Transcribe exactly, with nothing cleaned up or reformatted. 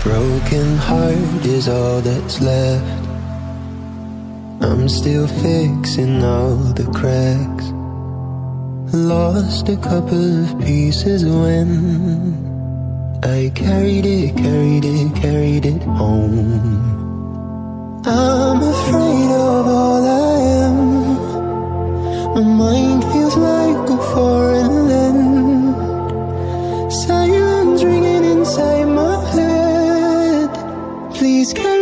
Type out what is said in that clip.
Broken heart is all that's left. I'm still fixing all the cracks. Lost a couple of pieces when I carried it, carried it, carried it home. I'm afraid of all I am. My mind feels like a foreign land. Silence ringing inside my head. Please carry